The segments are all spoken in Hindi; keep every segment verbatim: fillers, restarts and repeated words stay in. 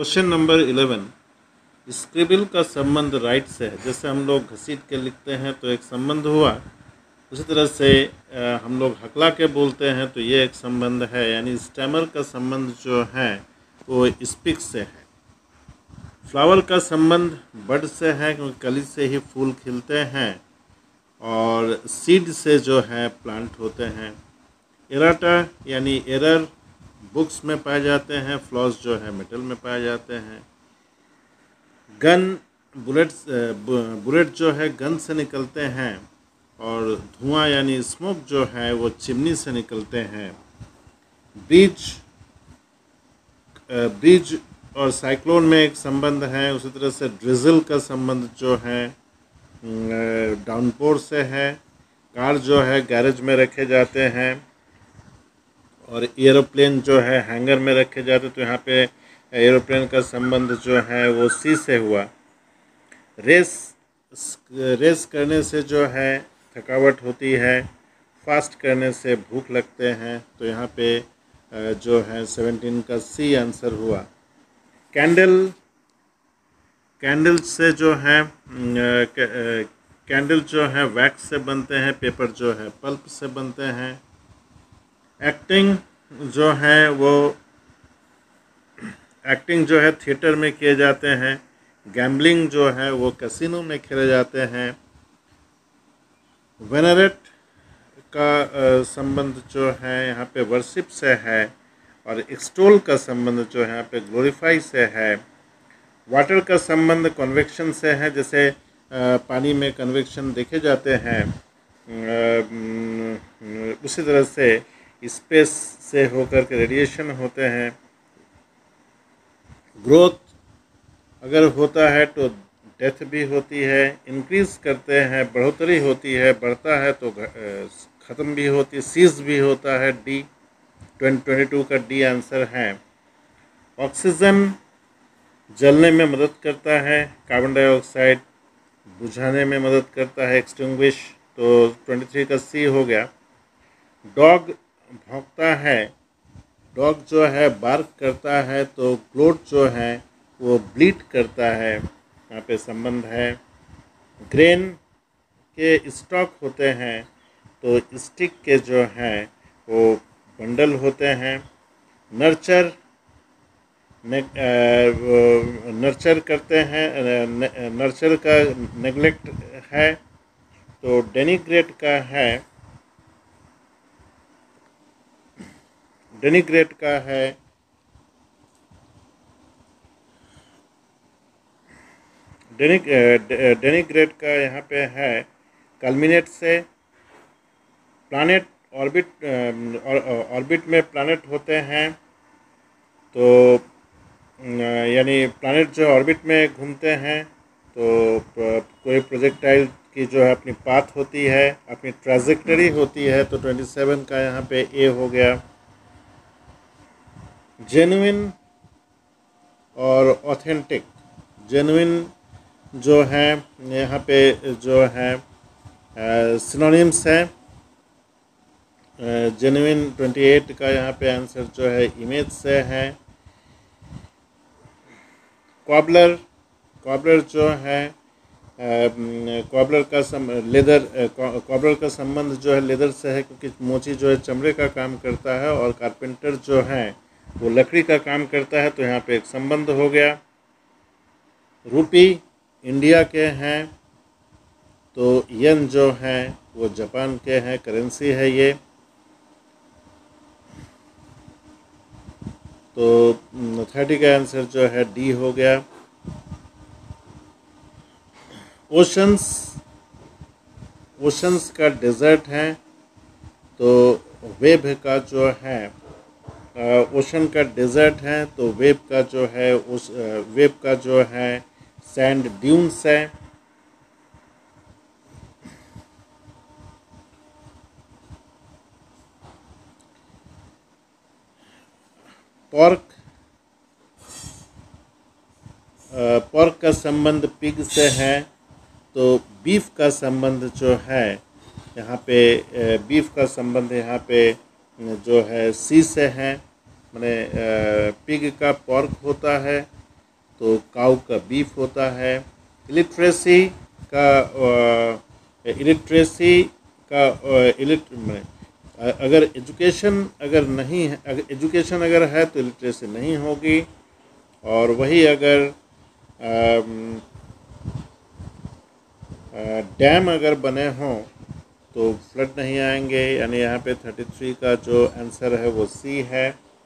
क्वेश्चन नंबर इलेवन, स्क्रिबल का संबंध राइट से है। जैसे हम लोग घसीट के लिखते हैं तो एक संबंध हुआ, उसी तरह से हम लोग हकला के बोलते हैं तो ये एक संबंध है। यानी स्टैमर का संबंध जो है वो स्पीक से है। फ्लावर का संबंध बड से है क्योंकि कली से ही फूल खिलते हैं, और सीड से जो है प्लांट होते हैं। एराटा यानी एरर बुक्स में पाए जाते हैं, फ्लॉस जो है मेटल में पाए जाते हैं। गन बुलेट बुलेट जो है गन से निकलते हैं, और धुआं यानी स्मोक जो है वो चिमनी से निकलते हैं। ब्रिज ब्रिज और साइक्लोन में एक संबंध है। उसी तरह से ड्रिजल का संबंध जो है डाउनपोर से है। कार जो है गैरेज में रखे जाते हैं, और एरोप्लेन जो है हैंगर में रखे जाते हैं। तो यहाँ पे एरोप्लेन का संबंध जो है वो सी से हुआ। रेस रेस करने से जो है थकावट होती है, फास्ट करने से भूख लगते हैं। तो यहाँ पे जो है सेवनटीन का सी आंसर हुआ। कैंडल कैंडल से जो है कैंडल जो है वैक्स से बनते हैं, पेपर जो है पल्प से बनते हैं। एक्टिंग जो है वो एक्टिंग जो है थिएटर में किए जाते हैं। गैम्बलिंग जो है वो कैसीनो में खेले जाते हैं। वेनरेट का संबंध जो है यहाँ पे वर्शिप से है, और एक्सटोल का संबंध जो है यहाँ पे ग्लोरीफाई से है। वाटर का संबंध कन्वेक्शन से है, जैसे पानी में कन्वेक्शन देखे जाते हैं, उसी तरह से स्पेस से होकर के रेडिएशन होते हैं। ग्रोथ अगर होता है तो डेथ भी होती है। इंक्रीज करते हैं, बढ़ोतरी होती है। बढ़ता है तो ख़त्म भी होती है, सीज भी होता है। डी ट्वेंटी टू का डी आंसर है। ऑक्सीजन जलने में मदद करता है, कार्बन डाइऑक्साइड बुझाने में मदद करता है, एक्सटिंग्विश। तो तेईस का सी हो गया। डॉग भौंकता है, डॉग जो है बार्क करता है, तो ग्लोट जो है वो ब्लीड करता है। यहाँ पे संबंध है। ग्रेन के स्टॉक होते हैं, तो स्टिक के जो हैं वो बंडल होते हैं। नर्चर नर्चर करते हैं, नर्चर का नेग्लेक्ट है, तो डेनिग्रेट का है डेनिग्रेट का है डेनिक डेनिग्रेट का यहाँ पे है कल्मिनेट से। प्लानेट ऑर्बिट ऑर्बिट में प्लानेट होते हैं, तो यानी प्लानेट जो ऑर्बिट में घूमते हैं, तो कोई प्रोजेक्टाइल की जो है अपनी पाथ होती है, अपनी ट्रैजेक्टरी होती है। तो सत्ताईस का यहाँ पे ए हो गया। जेन्युइन और ऑथेंटिक, जेन्युइन जो है यहाँ पे जो है सिनोनिम्स है। जेन्युइन अट्ठाईस का यहाँ पे आंसर जो है इमेज से है। कॉबलर कॉबलर जो है कॉबलर का सम लेदर कॉबलर का संबंध जो है लेदर से है, क्योंकि मोची जो है चमड़े का काम करता है, और कारपेंटर जो है वो लकड़ी का काम करता है। तो यहाँ पे एक संबंध हो गया। रूपी इंडिया के हैं, तो येन जो है वो जापान के हैं, करेंसी है ये। तो तीस का आंसर जो है डी हो गया। ओशंस ओशंस का डेजर्ट है, तो वेब का जो है ओशन का डेजर्ट है, तो वेब का जो है उस वेब का जो है सैंड ड्यून्स है। पॉर्क पॉर्क का संबंध पिग से है, तो बीफ का संबंध जो है यहाँ पे बीफ का संबंध यहाँ पे जो है सी से है। माने पिग का पॉर्क होता है, तो काउ का बीफ होता है। इलिटरेसी का इलिटरेसी का इलिट अगर एजुकेशन अगर नहीं है, अगर एजुकेशन अगर है तो इलिटरेसी नहीं होगी। और वही अगर डैम अगर बने हों तो फ्लड नहीं आएंगे। यानी यहाँ पे तैंतीस का जो आंसर है वो सी है।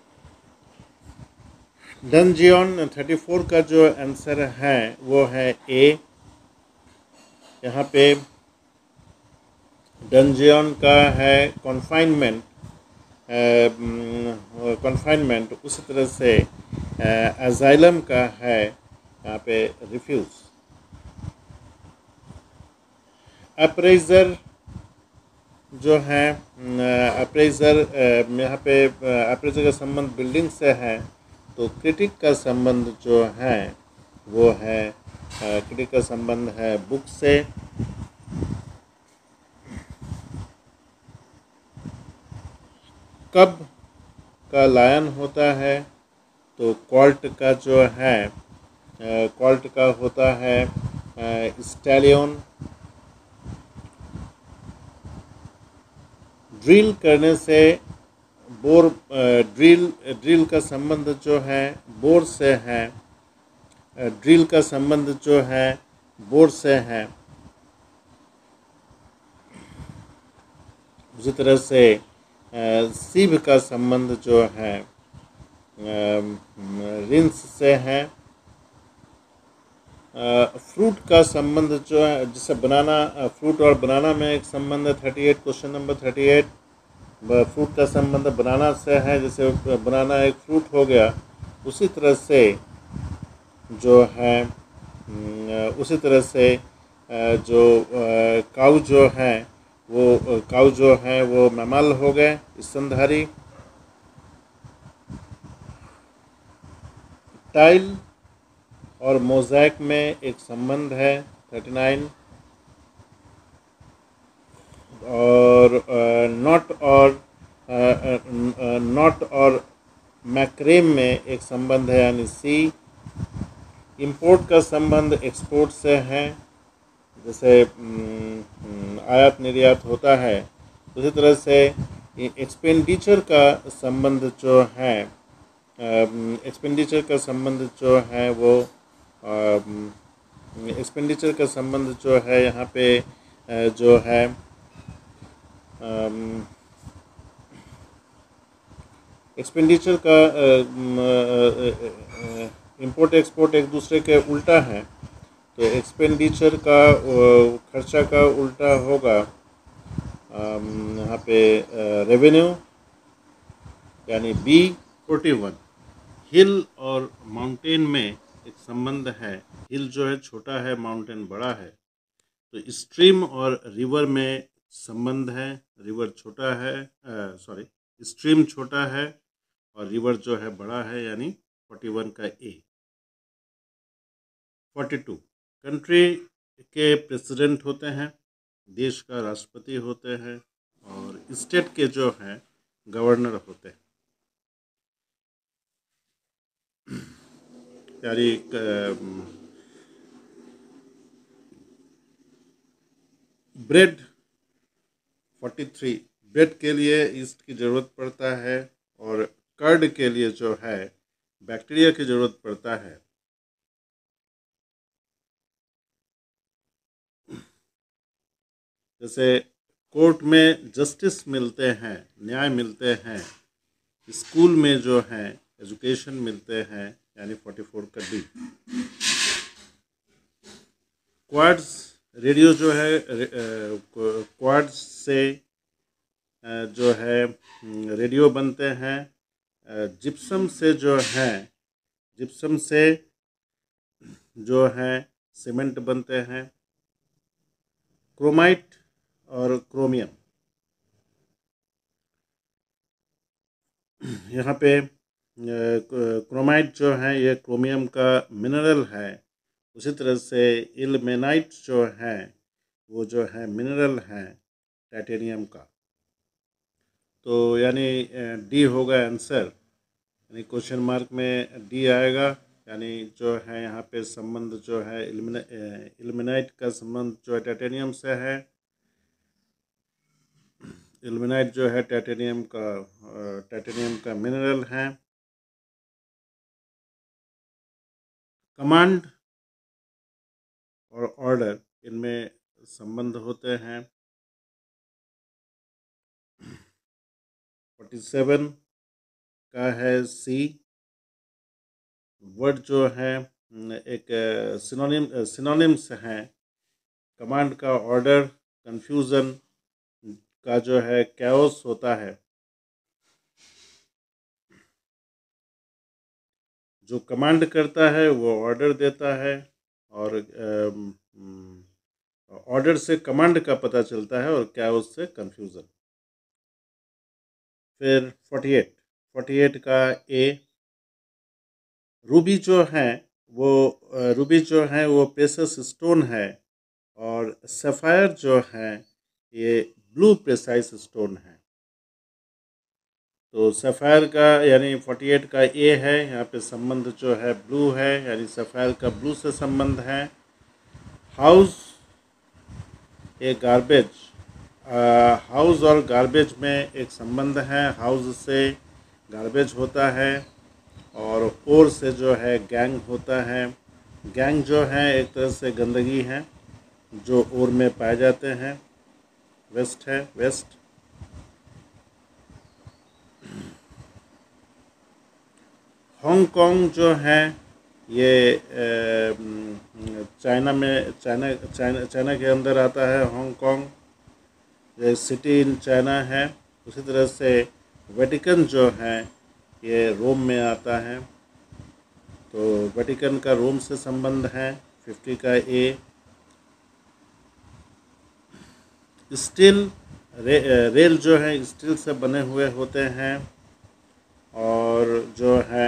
डंजियन चौंतीस का जो आंसर है वो है ए। यहाँ पे डंजियन का है कॉन्फाइनमेंट, कॉन्फाइनमेंट उसी तरह से एजाइलम का है यहाँ पे रिफ्यूज। अप्रेजर जो है अप्रेजर यहाँ पे अप्रेजर का संबंध बिल्डिंग से है, तो क्रिटिक का संबंध जो है वो है क्रिटिक का संबंध है बुक से। कब का लायन होता है तो कॉल्ट का जो है कॉल्ट का होता है स्टैलियन। ड्रिल करने से बोर ड्रिल ड्रिल का संबंध जो है बोर से है। ड्रिल का संबंध जो है बोर से है। उसी तरह से सीभ का संबंध जो है रिंस से है। फ्रूट का संबंध जो है जिससे बनाना फ्रूट और बनाना में एक संबंध है अड़तीस, क्वेश्चन नंबर अड़तीस। फ्रूट का संबंध बनाना से है, जैसे बनाना एक फ्रूट हो गया। उसी तरह से जो है उसी तरह से जो काऊ जो है वो काऊ जो है वो मैमल हो गए स्तनधारी। टाइल और मोज़ैक में एक संबंध है उनतालीस। और नॉट और नॉट और मैक्रेम में एक संबंध है यानी सी। इंपोर्ट का संबंध एक्सपोर्ट से है, जैसे आयात निर्यात होता है। उसी तरह से एक्सपेंडिचर का संबंध जो है एक्सपेंडिचर का संबंध जो है वो एक्सपेंडिचर का संबंध जो है यहाँ पे जो है एक्सपेंडिचर का इंपोर्ट एक्सपोर्ट एक दूसरे के उल्टा है, तो एक्सपेंडिचर का खर्चा का उल्टा होगा यहाँ पे रेवेन्यू यानी बी। इकतालीस हिल और माउंटेन में एक संबंध है। हिल जो है छोटा है, माउंटेन बड़ा है, तो स्ट्रीम और रिवर में संबंध है। रिवर छोटा है सॉरी स्ट्रीम छोटा है और रिवर जो है बड़ा है, यानी इकतालीस का ए। बयालीस कंट्री के प्रेसिडेंट होते हैं, देश का राष्ट्रपति होते हैं, और स्टेट के जो हैं गवर्नर होते हैं। यानी ब्रेड तैंतालीस ब्रेड के लिए ईस्ट की ज़रूरत पड़ता है, और कर्ड के लिए जो है बैक्टीरिया की ज़रूरत पड़ता है। जैसे कोर्ट में जस्टिस मिलते हैं, न्याय मिलते हैं, स्कूल में जो है एजुकेशन मिलते हैं, यानी चौवालीस का डी। क्वाड्स रेडियो जो है क्वाड्स से जो है रेडियो बनते हैं। जिप्सम से जो है जिप्सम से जो है सीमेंट बनते हैं। क्रोमाइट और क्रोमियम, यहाँ पे क्रोमाइट जो है ये क्रोमियम का मिनरल है। उसी तरह से इल्मेनाइट जो है वो जो है मिनरल है टाइटेनियम का। तो यानी डी होगा आंसर, यानी क्वेश्चन मार्क में डी आएगा। यानी जो है यहाँ पे संबंध जो है इल्मेनाइट का संबंध जो है टाइटेनियम से है। इल्मेनाइट जो है टाइटेनियम का टाइटेनियम का मिनरल है। कमांड और ऑर्डर इनमें संबंध होते हैं। फोर्टी सेवन का है सी। वर्ड जो है एक सिनोनिम सिनोनिम्स हैं। कमांड का ऑर्डर, कंफ्यूजन का जो है कैओस होता है। जो कमांड करता है वो ऑर्डर देता है और ऑर्डर से कमांड का पता चलता है और कैओस से कंफ्यूजन। फिर फोर्टी एट फोर्टी एट का ए। रूबी जो है वो रूबी जो है वो प्रेशस स्टोन है और सफ़ायर जो है ये ब्लू प्रेसाइज स्टोन है। तो सफ़ायर का यानी फोर्टी एट का ए है, यहाँ पे संबंध जो है ब्लू है, यानी सफ़ायर का ब्लू से संबंध है। हाउस ए गार्बेज, हाउस और गार्बेज में एक संबंध है। हाउस से गार्बेज होता है और ओर से जो है गैंग होता है। गैंग जो है एक तरह से गंदगी है जो ओर में पाए जाते हैं। वेस्ट है, वेस्ट। हांगकांग जो है ये चाइना में चाइना चाइना चाइना के अंदर आता है। हांगकांग ये सिटी इन चाइना है। उसी तरह से वेटिकन जो है ये रोम में आता है। तो वेटिकन का रोम से संबंध है। फिफ्टी का ए। स्टील रे, रेल जो है स्टील से बने हुए होते हैं और जो है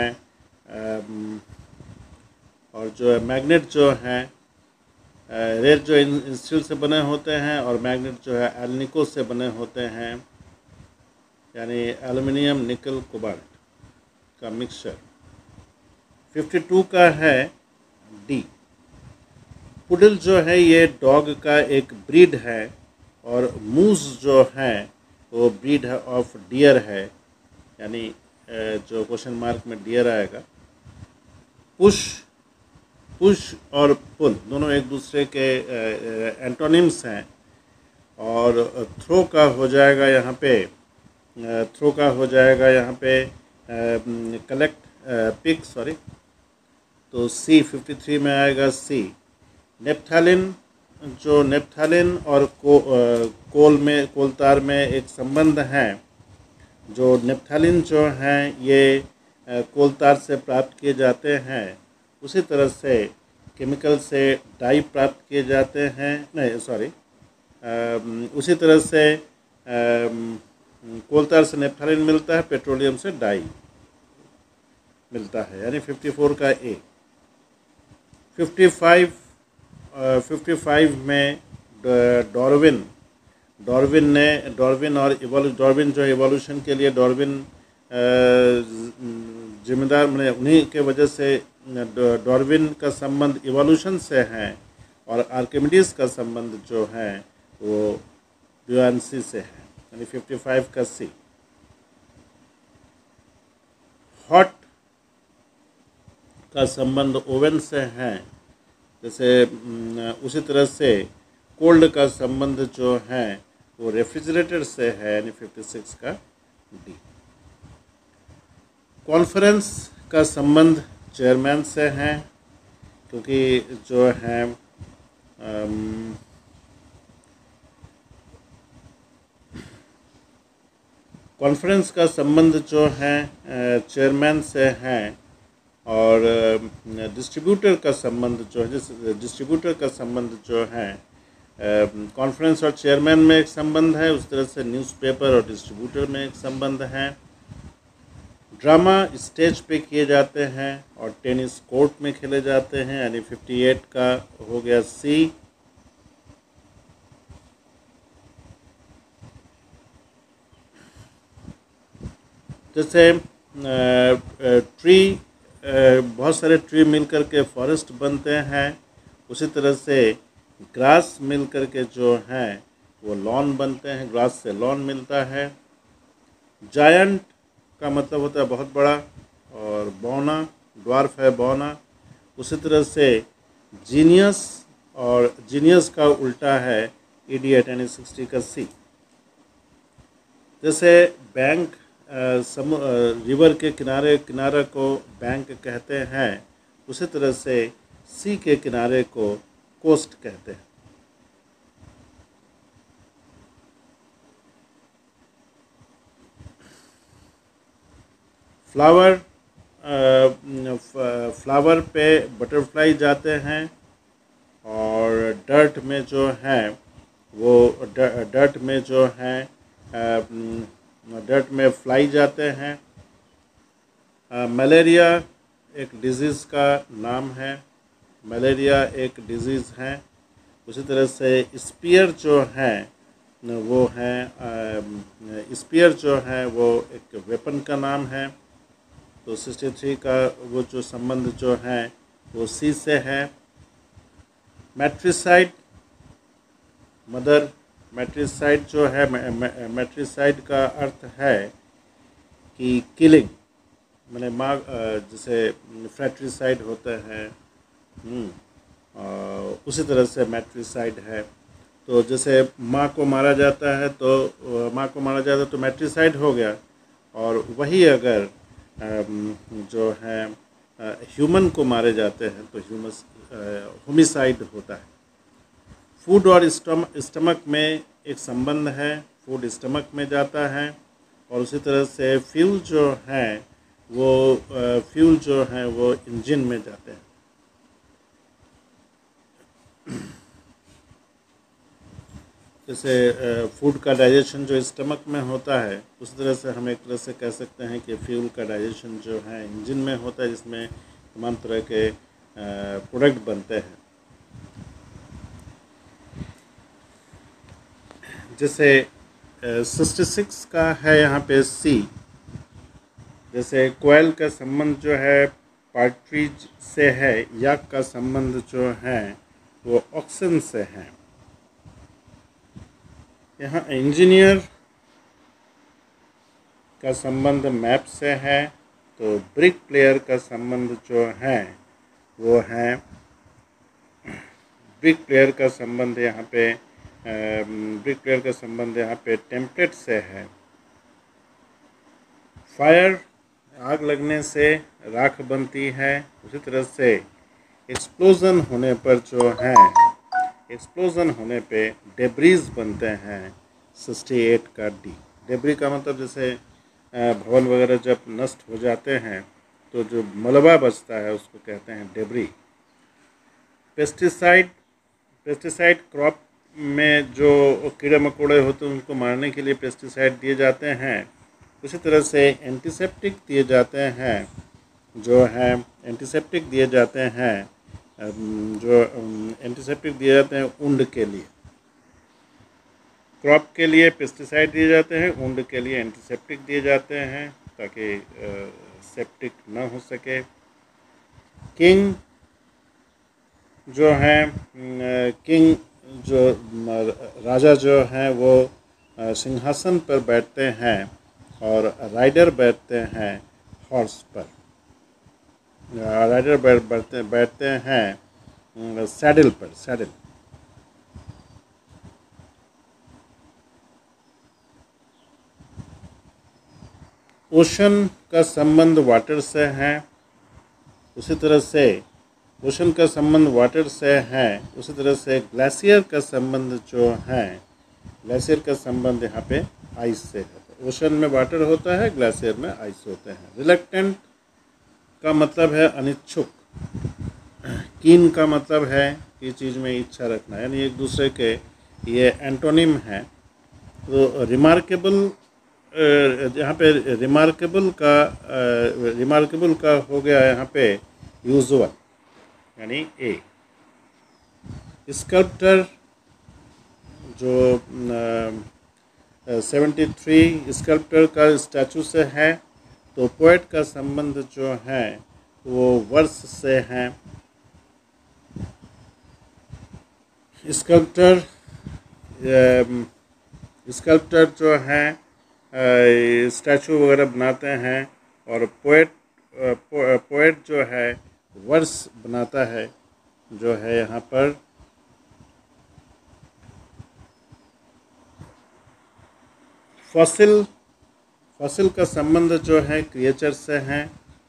और जो है मैग्नेट जो है रेल जो स्टील से बने होते हैं और मैग्नेट जो है एल्निको से बने होते हैं, यानी एल्युमिनियम निकल कोबाल्ट का मिक्सचर। फिफ्टी टू का है डी। पुडल जो है ये डॉग का एक ब्रीड है और मूस जो है वो ब्रीड है ऑफ डियर है, यानी जो क्वेश्चन मार्क में डियर आएगा। पुश पुश और पुल दोनों एक दूसरे के एंटोनिम्स हैं और थ्रो का हो जाएगा यहाँ पे थ्रो का हो जाएगा यहाँ पे कलेक्ट पिक सॉरी तो सी फिफ्टी थ्री में आएगा सी। नेप्थालिन जो नेप्थालिन और को, कोल में कोलतार में एक संबंध है। जो नेप्थालिन जो हैं ये कोलतार से प्राप्त किए जाते हैं। उसी तरह से केमिकल से डाई प्राप्त किए जाते हैं, नहीं सॉरी उसी तरह से कोलतार से नेप्थालिन मिलता है, पेट्रोलियम से डाई मिलता है, यानी फिफ्टी फोर का A. Fifty five fifty five में डार्विन डार्विन ने डार्विन और इवोल्यू डार्विन जो इवोल्यूशन के लिए डार्विन जिम्मेदार मैंने उन्हीं के वजह से डार्विन का संबंध इवोल्यूशन से है और आर्किमिडीज का संबंध जो है वो बुयांसी से है, यानी फिफ्टी फाइव का सी। हॉट का संबंध ओवन से है, जैसे उसी तरह से कोल्ड का संबंध जो है वो रेफ्रिजरेटर से है, यानी फिफ्टी सिक्स का डी। कॉन्फ्रेंस का संबंध चेयरमैन से है, क्योंकि जो है कॉन्फ्रेंस का संबंध जो है चेयरमैन से है और डिस्ट्रीब्यूटर का संबंध जो है जिस डिस्ट्रीब्यूटर का संबंध जो है कॉन्फ्रेंस और चेयरमैन में एक संबंध है, उस तरह से न्यूज़पेपर और डिस्ट्रीब्यूटर में एक संबंध है। ड्रामा स्टेज पे किए जाते हैं और टेनिस कोर्ट में खेले जाते हैं, यानी फिफ्टी एट का हो गया सी। जैसे ट्री बहुत सारे ट्री मिल कर के फॉरेस्ट बनते हैं, उसी तरह से ग्रास मिल कर के जो हैं वो लॉन बनते हैं, ग्रास से लॉन मिलता है। जायंट का मतलब होता है बहुत बड़ा, और बौना ड्वार्फ है बौना। उसी तरह से जीनियस, और जीनियस का उल्टा है इडियट यानी सिक्सटी का सी। जैसे बैंक समु रिवर के किनारे किनारे को बैंक कहते हैं, उसी तरह से सी के किनारे को कोस्ट कहते हैं। फ्लावर फ्लावर पे बटरफ्लाई जाते हैं, और डर्ट में जो हैं वो डर्ट में जो हैं डर्ट में फ्लाई जाते हैं। मलेरिया एक डिजीज़ का नाम है, मलेरिया एक डिजीज़ है। उसी तरह से स्पीयर जो हैं वो हैं स्पीयर जो है वो एक वेपन का नाम है। तो सिक्सटी थ्री का वो जो संबंध जो है वो सी से है। मैट्रिसाइड मदर, मैट्रिसाइड जो है मैट्रिसाइड का अर्थ है कि किलिंग, मैंने माँ जैसे फ्रैट्रिसाइड होते हैं, उसी तरह से मैट्रिसाइड है। तो जैसे माँ को मारा जाता है तो माँ को मारा जाता है तो मैट्रिसाइड हो गया, और वही अगर जो है ह्यूमन को मारे जाते हैं तो ह्यूमस होमिसाइड होता है। फूड और स्टमक में एक संबंध है, फूड स्टमक में जाता है। और उसी तरह से फ्यूल जो है वो फ्यूल जो है वो इंजन में जाते हैं। जैसे फूड का डाइजेशन जो स्टमक में होता है, उस तरह से हम एक तरह से कह सकते हैं कि फ्यूल का डाइजेशन जो है इंजन में होता है, जिसमें तमाम तरह के प्रोडक्ट बनते हैं। जैसे सिक्सटी सिक्स का है यहाँ पे सी। जैसे कोयल का संबंध जो है पार्ट्रिज से है, याक का संबंध जो है वो ऑक्सन से है। यहाँ इंजीनियर का संबंध मैप से है, तो ब्रिक प्लेयर का संबंध जो है वो है ब्रिक प्लेयर का संबंध यहाँ पे ब्रिक प्लेयर का संबंध यहाँ पे टेम्पलेट से है। फायर आग लगने से राख बनती है, उसी तरह से एक्सप्लोजन होने पर जो है एक्सप्लोजन होने पे डेब्रीज बनते हैं। सिक्सटी एट का डी। डेब्री का मतलब जैसे भवन वगैरह जब नष्ट हो जाते हैं तो जो मलबा बचता है उसको कहते हैं डेब्री। पेस्टिसाइड पेस्टिसाइड क्रॉप में जो कीड़े मकोड़े होते हैं उनको मारने के लिए पेस्टिसाइड दिए जाते हैं। उसी तरह से एंटीसेप्टिक दिए जाते हैं, जो है एंटीसेप्टिक दिए जाते हैं जो एंटीसेप्टिक दिए जाते हैं ऊंड के लिए। क्रॉप के लिए पेस्टिसाइड दिए जाते हैं, ऊंड के लिए एंटीसेप्टिक दिए जाते हैं ताकि सेप्टिक ना हो सके। किंग जो है किंग जो राजा जो हैं वो सिंहासन पर बैठते हैं और राइडर बैठते हैं हॉर्स पर। राइडर बैठ बैठते बैठते हैं सैडल पर सैडल। ओशन का संबंध वाटर से है, उसी तरह से ओशन का संबंध वाटर से है उसी तरह से ग्लेशियर का संबंध जो है ग्लेशियर का संबंध यहाँ पे आइस से है। ओशन में वाटर होता है, ग्लेशियर में आइस होते हैं। रिलक्टेंट का मतलब है अनिच्छुक। कीन का मतलब है कि चीज़ में इच्छा रखना, यानी एक दूसरे के ये एंटोनिम है। तो रिमार्केबल यहाँ पे रिमार्केबल का रिमार्केबल का हो गया यहाँ पे यूजुअल यानी ए। स्कल्प्टर जो सेवेंटी थ्री स्कल्प्टर का स्टैचू से है, तो पोएट का संबंध जो है वो वर्स से हैं। स्कल्प्टर स्कल्प्टर जो हैं स्टैचू वगैरह बनाते हैं, और पोएट पोएट जो है वर्स बनाता है, जो है यहाँ पर फॉसिल फॉसिल का संबंध जो है क्रिएचर से हैं।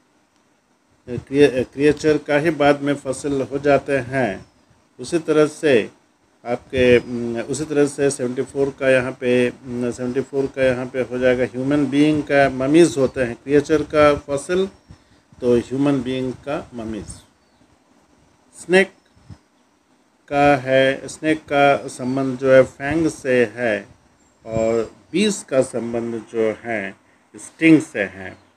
क्रिएचर का ही बाद में फॉसिल हो जाते हैं। उसी तरह से आपके उसी तरह से सेवेंटी फोर का यहाँ पे सेवेंटी फोर का यहाँ पे हो जाएगा ह्यूमन बीइंग का ममीज़ होते हैं। क्रिएचर का फॉसिल तो ह्यूमन बीइंग का ममीज़। स्नेक का है स्नेक का संबंध जो है फैंग से है, और बीस का संबंध जो है स्टिंग से है।